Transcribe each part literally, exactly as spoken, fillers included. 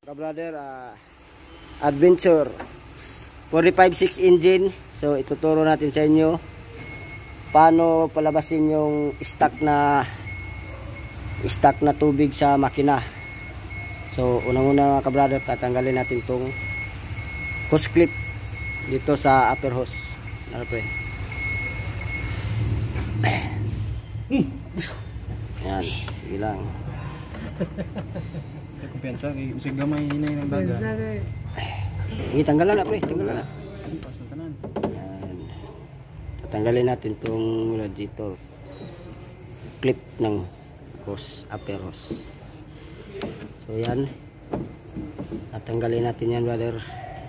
Ka-brother, uh, Adventure forty-five six engine. So ituturo natin sa inyo paano palabasin yung stock na stock na tubig sa makina. So unang-una, ka-brother, tatanggalin natin tong hose clip dito sa upper hose. Ano pre? Yan, sige lang. Kumpiyansa kay usig gamay hinay ng daga. Sige, tanggalan na pre, tanggalan na. Pas na tanan. Yan. Tatanggalin natin tong radiator clip ng hose, upper hose. So yan. Tatanggalin natin yan, brother.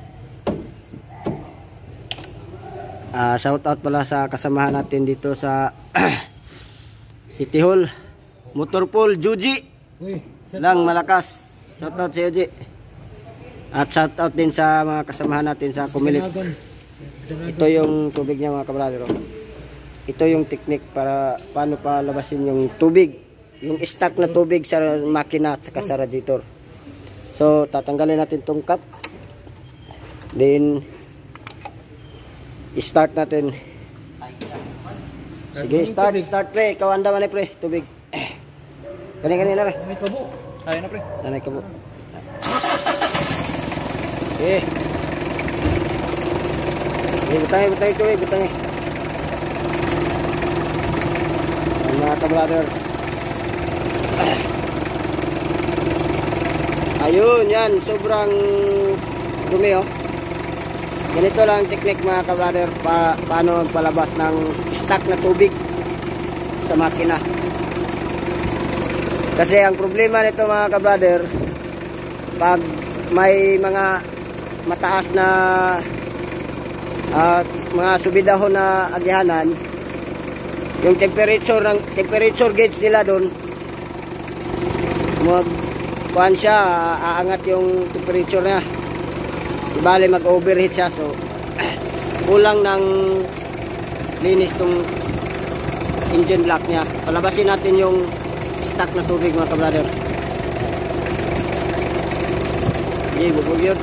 Uh, shout out pala sa kasamahan natin dito sa City Hall, Motorpool, Juji lang Malakas. Shout out sa Juji. At shout out din sa mga kasamahan natin sa Kumilit. Ito yung tubig niya, mga kabrado. Ito yung technique para paano palabasin yung tubig, yung stock na tubig sa makina at saka sa radiator. So tatanggalin natin tong cap, then start natin. Sige, start, start pre. Ikaw anda man eh pre, tubig. Kani-kani na pre. Nanay kabo. Ay na pre. Nanay kabo. Eh. Eh, butang, butang ito eh, butang eh. Mga ka-brother. Ayun, yan. Sobrang dumi oh. Ganito lang technique, mga ka-brother, pa, paano palabas ng stock na tubig sa makina. Kasi ang problema nito, mga ka-brother, pag may mga mataas na uh, mga subidahon na agyanan, yung temperature ng temperature gauge nila doon, mag-kuhan siya, aangat yung temperature niya. Bale mag-overheat siya, so kulang ng linis tong engine block niya. Palabasin natin yung stock na tubig, mga ka-brother. Sige, bubog yun.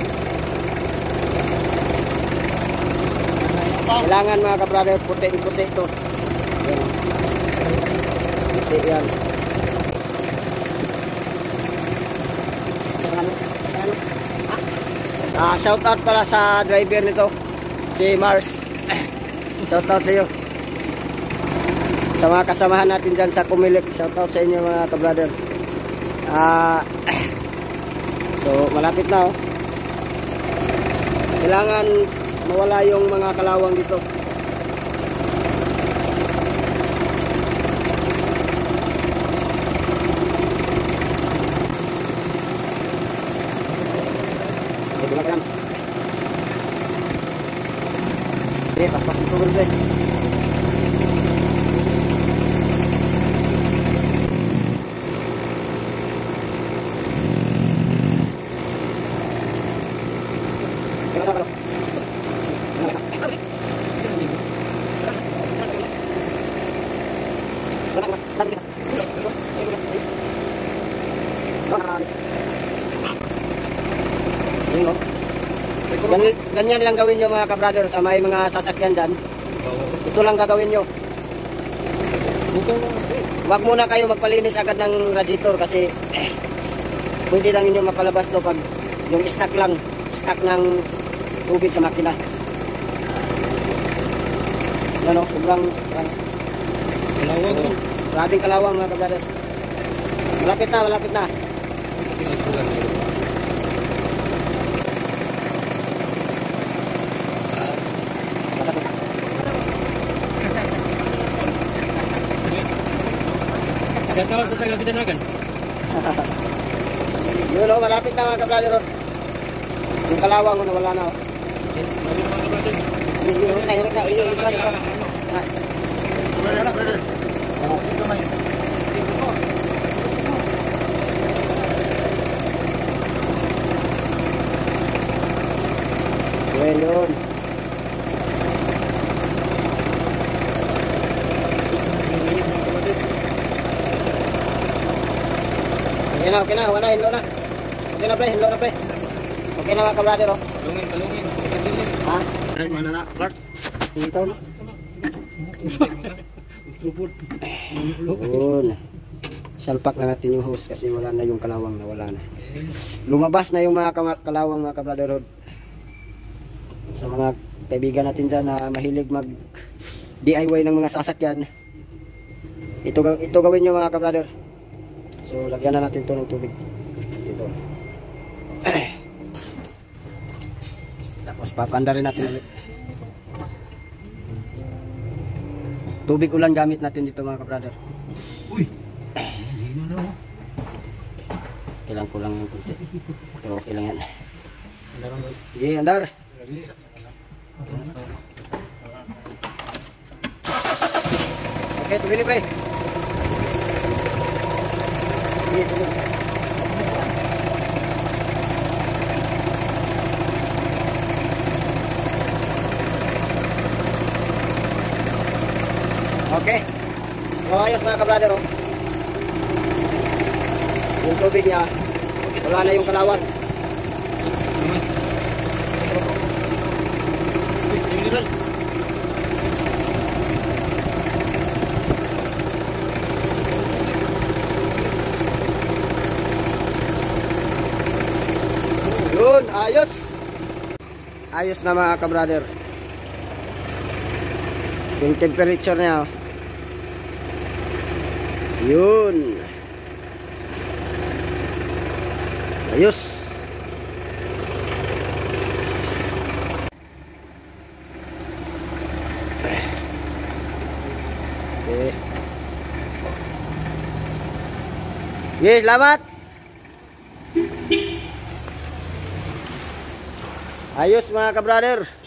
Kailangan, mga ka-brother, puti-puti ito. Yan. Puti yan. Ah, shout out pala sa driver nito, si Mars. Shout out sa iyo. Sa mga kasamahan natin dyan sa Kumilik, shout out sa inyo, mga ka-brother. Ah, so malapit na oh. Kailangan mawala yung mga kalawang dito. Eh, pas-pas itu kan deh. Ganyan, ganyan lang gawin nyo, mga ka-brother, sa may mga sasakyan dyan. Ito lang gagawin nyo. Huwag muna kayo magpalinis agad ng radiator kasi eh, pwede lang inyo mapalabas to pag yung stock lang, stock ng tubig sa makina. Ano, sobrang ano, kalawang. So, grabing kalawang, mga ka-brother. Malapit na, malapit na. Saya tahu sa taga Bidanagan. Yun o, malapit na, mga ka-brother. Yung kalawang, ano, wala na o. Yun, yun. Okay na, okay na, wala, hindi na. Okay na pre, hello na pre. Okay na mga kabrader oh. Kalungin, kalungin. Sige, din. Ha? Ay, mana na, Clark. Dito na. Trupot. Yun. Salpak na natin yung hose kasi wala na yung kalawang na wala na. Lumabas na yung mga kama- kalawang mga kabraderhood. Sa mga kaibigan natin dyan na mahilig mag D I Y ng mga sasakyan. Ito, ito gawin nyo mga kabrader. So lagyan na natin ito ng tubig. Dito. Tapos papanda rin natin ulit. Tubig ulan gamit natin dito mga kabrader. Uy! Hindi na raw. Kailang ko lang yung kunti. Pero okay lang yan. Andaran boss. Sige, andar. Okay, tubili pre. Sige, tubili. Okay. So, ayos mga kabrader oh. Yung tubig niya, wala na yung kalawan. Uy, mineral. Yun, ayos. Ayos na mga kabrader. Yung temperature niya oh. Yun. Ayos. Okay. Yes, selamat. Ayos mga kabrader.